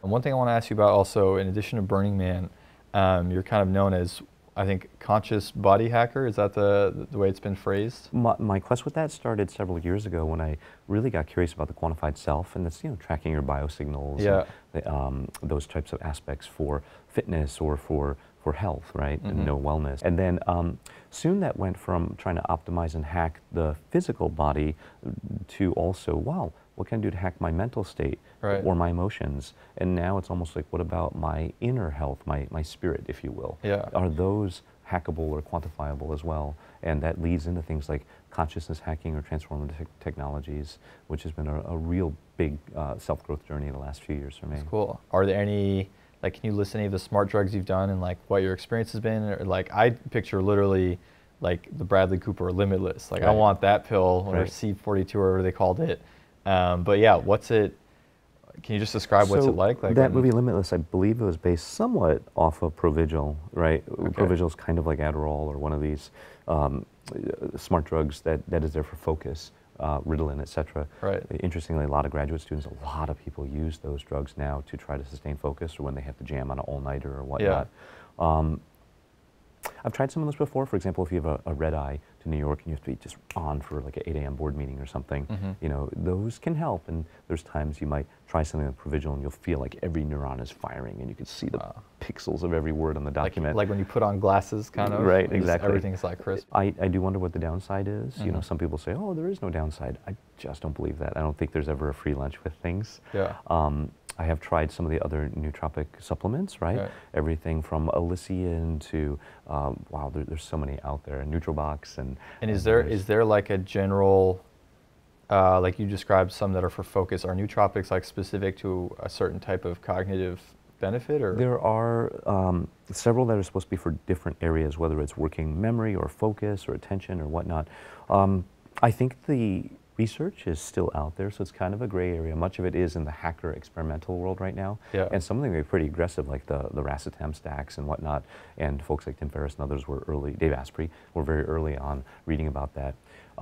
And one thing I want to ask you about also, in addition to Burning Man, you're kind of known as, I think, conscious body hacker. Is that the way it's been phrased? My quest with that started several years ago when I really got curious about the quantified self, and that's, you know, tracking your biosignals, Yeah. and those types of aspects for fitness or for health, right, and wellness. And then soon that went from trying to optimize and hack the physical body to also, wow, what can I do to hack my mental state or my emotions? And now it's almost like, what about my inner health, my spirit, if you will? Yeah. Are those hackable or quantifiable as well? And that leads into things like consciousness hacking or transformative technologies, which has been a real big self-growth journey in the last few years for me. That's cool. Are there any, like, can you list any of the smart drugs you've done and like what your experience has been? Or, like, I picture literally like the Bradley Cooper Limitless. Like, I want that pill, or C42 or whatever they called it. But yeah, what's it, can you just describe what's it like? That movie Limitless, I believe it was based somewhat off of Provigil, right? Okay. Provigil is kind of like Adderall or one of these smart drugs that is there for focus, Ritalin, etc. Right. Interestingly, a lot of graduate students, a lot of people use those drugs now to try to sustain focus or when they have to jam on an all-nighter or whatnot. Yeah. I've tried some of those before. For example, if you have a red eye to New York and you have to be just on for like an 8 a.m. board meeting or something, you know, those can help. And there's times you might try something with Provigil and you'll feel like every neuron is firing and you can see the pixels of every word on the document. Like when you put on glasses, kind of. Right, exactly. Everything's like crisp. I do wonder what the downside is. You know, some people say, oh, there is no downside. I just don't believe that. I don't think there's ever a free lunch with things. Yeah. I have tried some of the other nootropic supplements, right? Everything from Elysian to, wow, there's so many out there, Nootrobox and is there like a general, like you described some that are for focus, are nootropics like specific to a certain type of cognitive benefit, or? There are several that are supposed to be for different areas, whether it's working memory or focus or attention or whatnot. I think the research is still out there, so it's kind of a gray area. Much of it is in the hacker experimental world right now, and some of them are pretty aggressive, like the Racetam stacks and whatnot, and folks like Tim Ferriss and others were early, Dave Asprey, were very early on reading about that.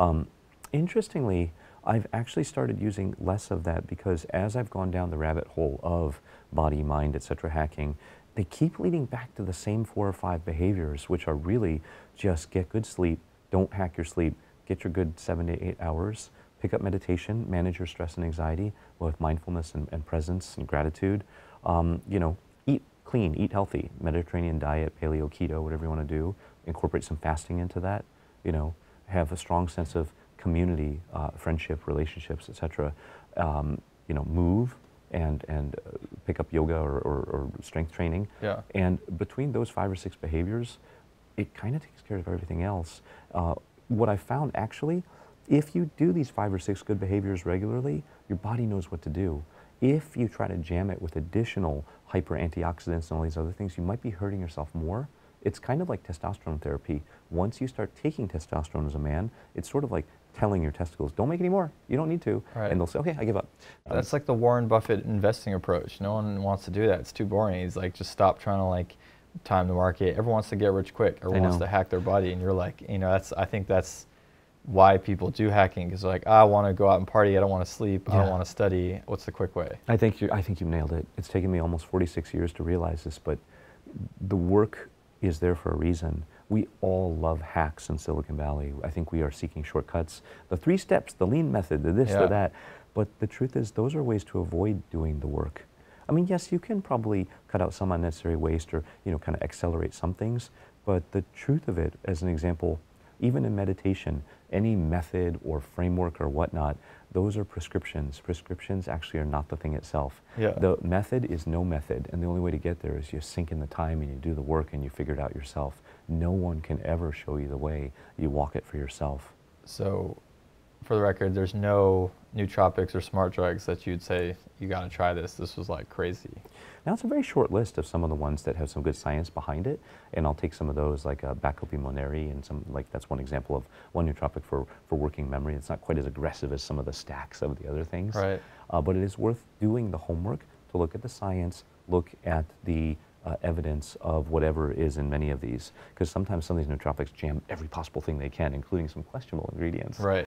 Interestingly, I've actually started using less of that because as I've gone down the rabbit hole of body, mind, etc. hacking, they keep leading back to the same 4 or 5 behaviors, which are really just get good sleep, don't hack your sleep, get your good 7 to 8 hours, pick up meditation, manage your stress and anxiety with mindfulness and presence and gratitude. You know, eat clean, eat healthy, Mediterranean diet, paleo, keto, whatever you want to do. Incorporate some fasting into that. You know, have a strong sense of community, friendship, relationships, etc. You know, move and pick up yoga or strength training. Yeah. And between those 5 or 6 behaviors, it kind of takes care of everything else. What I found actually, if you do these 5 or 6 good behaviors regularly, your body knows what to do. If you try to jam it with additional hyper antioxidants and all these other things, you might be hurting yourself more. It's kind of like testosterone therapy. Once you start taking testosterone as a man, it's sort of like telling your testicles, don't make any more, you don't need to. Right. And they'll say, okay, I give up. That's like the Warren Buffett investing approach. No one wants to do that. It's too boring. He's like, just stop trying to like time the market. Everyone wants to get rich quick. Everyone wants to hack their body. And you're like, you know, I think that's why people do hacking, because they're like, I want to go out and party, I don't want to sleep, I don't want to study. What's the quick way? I think you nailed it. It's taken me almost 46 years to realize this, but the work is there for a reason. We all love hacks in Silicon Valley. I think we are seeking shortcuts. The 3 steps, the lean method, the this, the that. But the truth is, those are ways to avoid doing the work. I mean, yes, you can probably cut out some unnecessary waste or, you know, kind of accelerate some things, but the truth of it, as an example, even in meditation, any method or framework or whatnot, those are prescriptions. Prescriptions actually are not the thing itself. The method is no method, and the only way to get there is you sink in the time and you do the work and you figure it out yourself. No one can ever show you the way. You walk it for yourself. So, for the record, there's no nootropics or smart drugs that you'd say, you gotta try this, this was like crazy? Now it's a very short list of some of the ones that have some good science behind it, and I'll take some of those like Millionaire, and some, like that's one example of one nootropic for working memory. It's not quite as aggressive as some of the stacks of the other things, but it is worth doing the homework to look at the science, look at the evidence of whatever is in many of these, because sometimes some of these nootropics jam every possible thing they can, including some questionable ingredients.